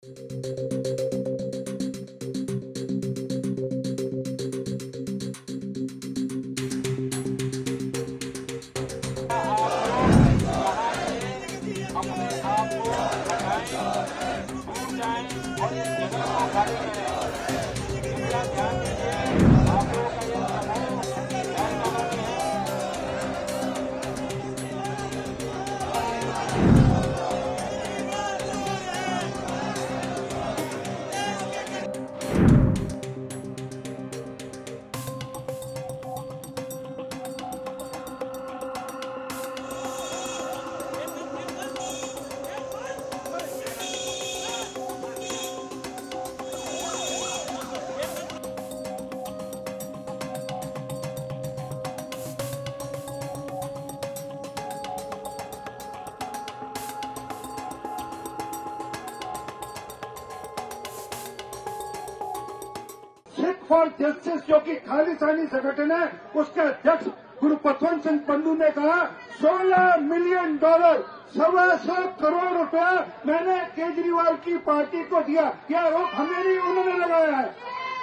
For justice जो कि खालिस्तानी संगठन है, उसके अध्यक्ष गुरु पतवंत सिंह पन्नू ने कहा 16 मिलियन डॉलर 125 करोड़ रुपया मैंने केजरीवाल की पार्टी को दिया। यह आरोप हमें नहीं, उन्होंने लगाया है।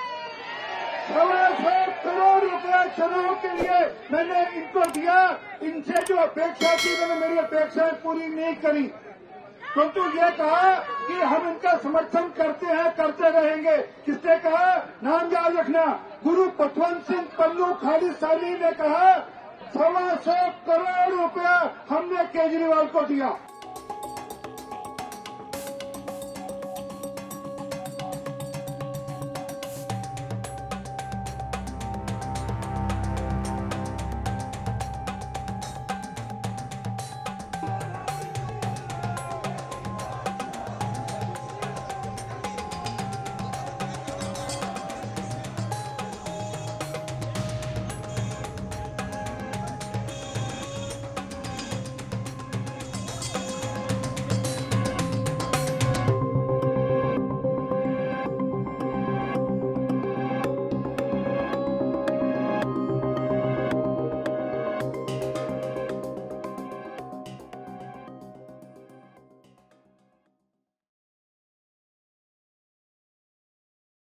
125 करोड़ रुपया चुनाव के लिए मैंने इनको दिया। इनसे जो अपेक्षा थी, मैंने मेरी अपेक्षाएं पूरी नहीं करी, परंतु ये कहा कि हम इनका समर्थन करते हैं, करते रहेंगे। किसने कहा? नाम याद रखना, गुरु पतवंत सिंह पन्नू खालिस्तानी ने कहा 125 करोड़ रुपया हमने केजरीवाल को दिया।